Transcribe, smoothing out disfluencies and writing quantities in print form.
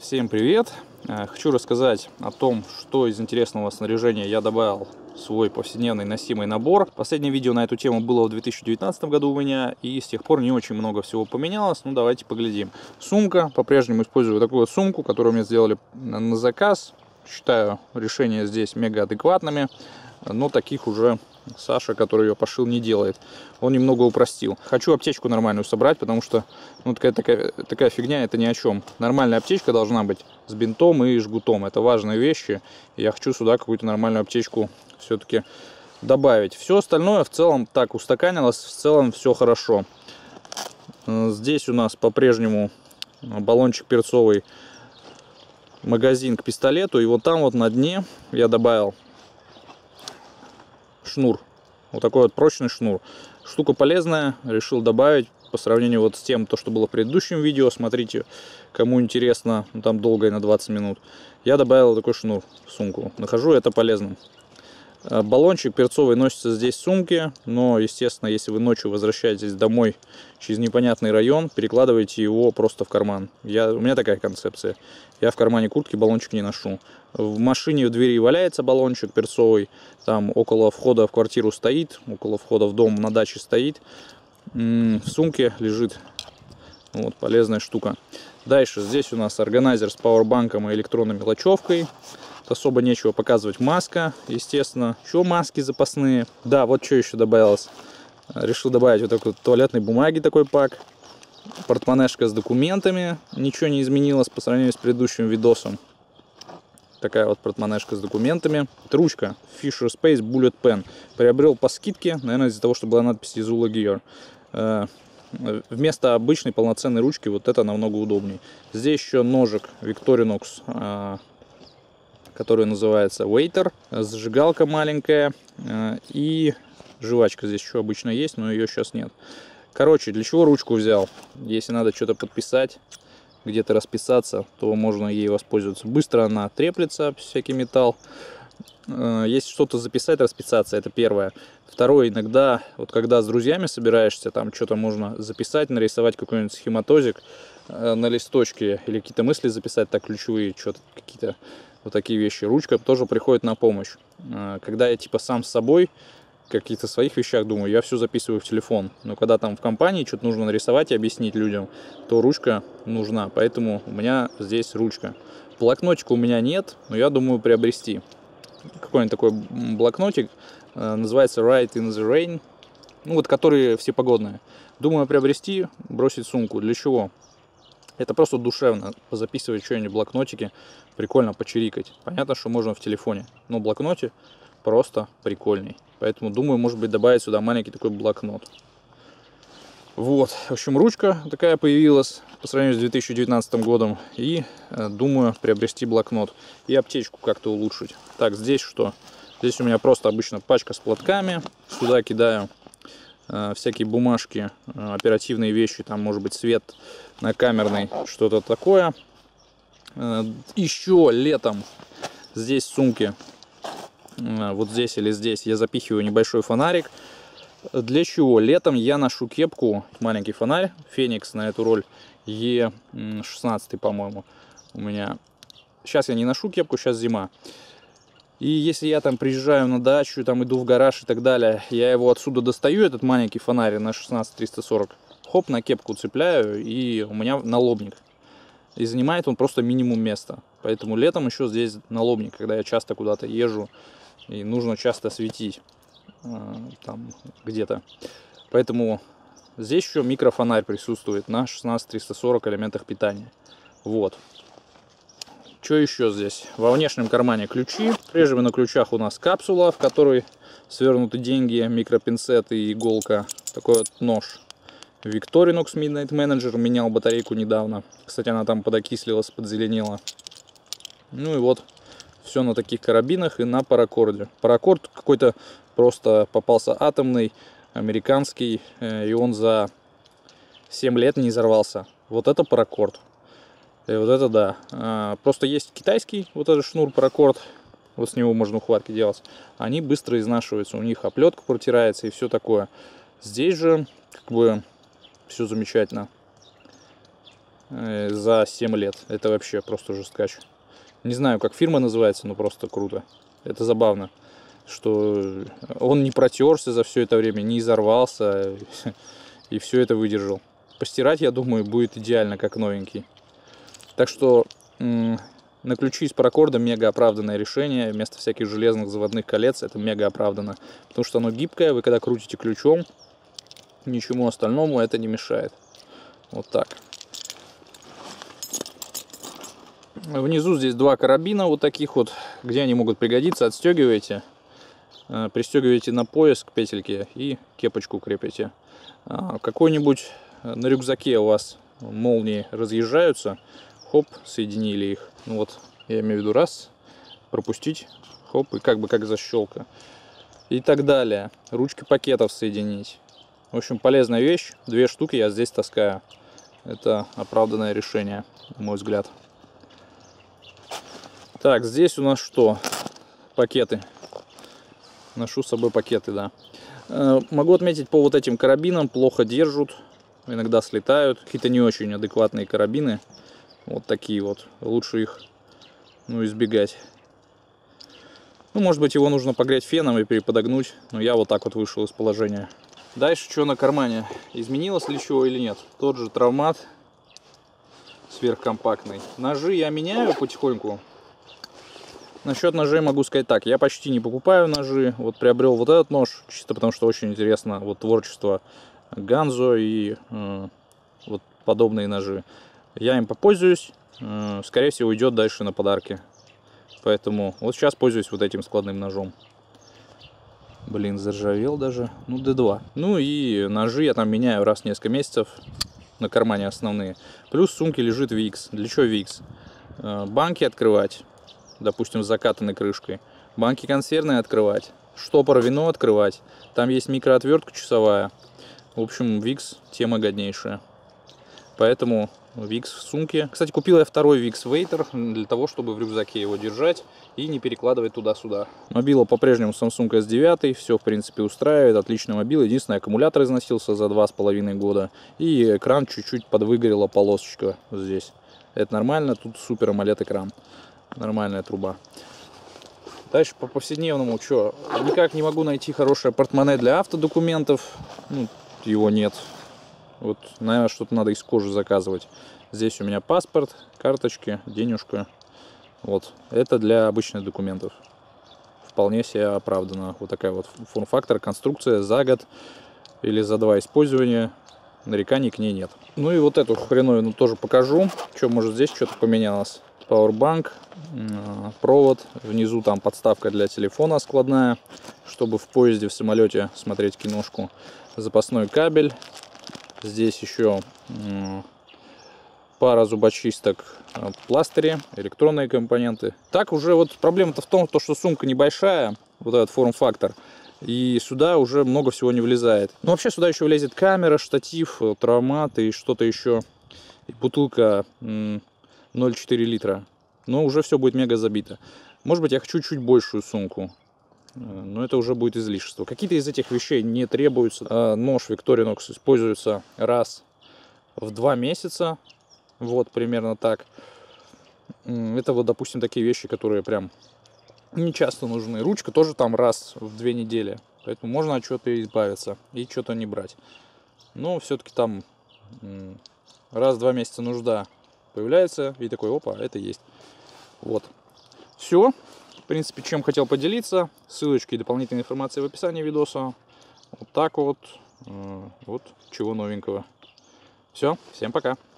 Всем привет! Хочу рассказать о том, что из интересного снаряжения я добавил в свой повседневный носимый набор. Последнее видео на эту тему было в 2019 году у меня, и с тех пор не очень много всего поменялось. Ну, давайте поглядим. Сумка. По-прежнему использую такую вот сумку, которую мне сделали на заказ. Считаю решения здесь мега адекватными, но таких уже Саша, который ее пошил, не делает. Он немного упростил. Хочу аптечку нормальную собрать, потому что ну, такая фигня, это ни о чем. Нормальная аптечка должна быть с бинтом и жгутом. Это важные вещи. И я хочу сюда какую-то нормальную аптечку все-таки добавить. Все остальное в целом так устаканилось, в целом все хорошо. Здесь у нас по-прежнему баллончик перцовый, магазин к пистолету. И вот там вот на дне я добавил шнур. Вот такой вот прочный шнур. Штука полезная, решил добавить по сравнению вот с тем, что было в предыдущем видео. Смотрите, кому интересно, ну, там долго и на 20 минут. Я добавил такой шнур в сумку. Нахожу это полезным. Баллончик перцовый носится здесь в сумке, но, естественно, если вы ночью возвращаетесь домой через непонятный район, перекладывайте его просто в карман. У меня такая концепция. Я в кармане куртки баллончик не ношу. В машине в двери валяется баллончик перцовый, там около входа в квартиру стоит, около входа в дом на даче стоит. В сумке лежит. Вот, полезная штука. Дальше здесь у нас органайзер с пауэрбанком и электронной мелочевкой. Особо нечего показывать. Маска, естественно. Еще маски запасные. Да, вот что еще добавилось. Решил добавить вот такой туалетной бумаги, такой пак. Портмонешка с документами. Ничего не изменилось по сравнению с предыдущим видосом. Такая вот портмонешка с документами. Это ручка Fisher Space Bullet Pen. Приобрел по скидке, наверное, из-за того, что была надпись Izula Gear. Вместо обычной полноценной ручки вот это намного удобнее. Здесь еще ножик Victorinox, который называется Waiter. Зажигалка маленькая и жвачка здесь еще обычно есть, но ее сейчас нет. Короче, для чего ручку взял? Если надо что-то подписать, где-то расписаться, то можно ей воспользоваться. Быстро она треплется, всякий металл. Если что-то записать, расписаться, это первое. Второе, иногда, вот когда с друзьями собираешься, там что-то можно записать, нарисовать какой-нибудь схематозик на листочке, или какие-то мысли записать, так ключевые, что-то какие-то вот такие вещи. Ручка тоже приходит на помощь. Когда я типа сам с собой, каких-то своих вещах думаю, я все записываю в телефон. Но когда там в компании что-то нужно нарисовать и объяснить людям, то ручка нужна. Поэтому у меня здесь ручка. Блокнотика у меня нет, но я думаю приобрести. Какой-нибудь такой блокнотик, называется Write in the Rain, ну вот которые всепогодные. Думаю приобрести, бросить в сумку. Для чего? Это просто душевно, позаписывать что-нибудь в блокнотике, прикольно почирикать. Понятно, что можно в телефоне, но в блокноте просто прикольный. Поэтому думаю, может быть, добавить сюда маленький такой блокнот. Вот, в общем, ручка такая появилась по сравнению с 2019 годом. И думаю приобрести блокнот и аптечку как-то улучшить. Так, здесь что? Здесь у меня просто обычно пачка с платками. Сюда кидаю всякие бумажки, оперативные вещи. Там может быть свет накамерный, что-то такое. Еще летом здесь в сумке, вот здесь или здесь, я запихиваю небольшой фонарик. Для чего? Летом я ношу кепку, маленький фонарь, Феникс на эту роль, Е16, по-моему, у меня. Сейчас я не ношу кепку, сейчас зима. И если я там приезжаю на дачу, там иду в гараж и так далее, я его отсюда достаю, этот маленький фонарь на 16-340, хоп, на кепку цепляю, и у меня налобник. И занимает он просто минимум места. Поэтому летом еще здесь налобник, когда я часто куда-то езжу, и нужно часто светить там где-то. Поэтому здесь еще микрофонарь присутствует на 16-340 элементах питания. Вот. Что еще здесь? Во внешнем кармане ключи. Прежде на ключах у нас капсула, в которой свернуты деньги, микропинцет и иголка. Такой вот нож. Victorinox Midnight Manager. Менял батарейку недавно. Кстати, она там подокислилась, подзеленела. Ну и вот. Все на таких карабинах и на паракорде. Паракорд какой-то просто попался атомный, американский. И он за 7 лет не взорвался. Вот это паракорд. И вот это да. Просто есть китайский вот этот шнур паракорд. Вот с него можно ухватки делать. Они быстро изнашиваются. У них оплетка протирается и все такое. Здесь же как бы все замечательно. за 7 лет. Это вообще просто жесткач. Не знаю, как фирма называется, но просто круто. Это забавно, что он не протерся за все это время, не изорвался и все это выдержал. Постирать, я думаю, будет идеально, как новенький. Так что на ключи из паракорда мега оправданное решение. Вместо всяких железных заводных колец это мега оправдано. Потому что оно гибкое, вы когда крутите ключом, ничему остальному это не мешает. Вот так. Внизу здесь два карабина вот таких вот, где они могут пригодиться. Отстегиваете, пристегиваете на пояс к петельке и кепочку крепите. Какой-нибудь на рюкзаке у вас молнии разъезжаются, хоп, соединили их. Ну вот, я имею в виду раз, пропустить, хоп, и как бы как защелка. И так далее. Ручки пакетов соединить. В общем, полезная вещь. 2 штуки я здесь таскаю. Это оправданное решение, на мой взгляд. Так, здесь у нас что? Пакеты. Ношу с собой пакеты, да. Могу отметить, по вот этим карабинам плохо держат. Иногда слетают. Какие-то не очень адекватные карабины. Вот такие вот. Лучше их, избегать. Может быть, его нужно погреть феном и переподогнуть. Но я вот так вот вышел из положения. Дальше что на кармане? Изменилось ли чего или нет? Тот же травмат. Сверхкомпактный. Ножи я меняю потихоньку. Насчет ножей могу сказать так. Я почти не покупаю ножи. Вот приобрел вот этот нож. Чисто потому, что очень интересно вот творчество Ганзо и вот подобные ножи. Я им попользуюсь. Скорее всего, уйдет дальше на подарки. Поэтому вот сейчас пользуюсь вот этим складным ножом. Блин, заржавел даже. D2. И ножи я там меняю раз в несколько месяцев. На кармане основные. Плюс в сумке лежит Викс. Для чего Викс? Банки открывать. Допустим, с закатанной крышкой. Банки консервные открывать. Штопор вино открывать. Там есть микроотвертка часовая. В общем, Викс тема годнейшая. Поэтому Викс в сумке. Кстати, купил я второй Викс Вейтер для того, чтобы в рюкзаке его держать и не перекладывать туда-сюда. Мобила по-прежнему Samsung S9. Все, в принципе, устраивает. Отличный мобил. Единственное, аккумулятор износился за 2,5 года. И экран чуть-чуть подвыгорела полосочка здесь. Это нормально. Тут супер AMOLED экран. Нормальная труба. Дальше по повседневному, что? Никак не могу найти хорошее портмоне для автодокументов. Его нет. Вот, наверное, что-то надо из кожи заказывать. Здесь у меня паспорт, карточки, денежка. Вот. Это для обычных документов. Вполне себе оправдано. Вот такая вот форм-фактор, конструкция за год или за 2 использования. Нареканий к ней нет. И вот эту хреновину тоже покажу. Что, может, здесь что-то поменялось. Powerbank, провод, внизу там подставка для телефона складная, чтобы в поезде, в самолете смотреть киношку, запасной кабель, здесь еще пара зубочисток, пластыри, электронные компоненты. Так уже вот проблема-то в том, что сумка небольшая, вот этот форм-фактор, и сюда уже много всего не влезает. Вообще сюда еще влезет камера, штатив, травмат и что-то еще, и бутылка 0,4 литра. Но уже все будет мега забито. Может быть, я хочу чуть большую сумку. Но это уже будет излишество. Какие-то из этих вещей не требуются. Нож Victorinox используется раз в 2 месяца. Вот, примерно так. Это вот, допустим, такие вещи, которые прям не часто нужны. Ручка тоже там раз в 2 недели. Поэтому можно от чего-то избавиться и что-то не брать. Но все-таки там раз в 2 месяца нужда появляется, и такой, опа, это есть. Вот. Все. В принципе, чем хотел поделиться. Ссылочки и дополнительная информация в описании видоса. Вот так вот. Вот чего новенького. Все. Всем пока.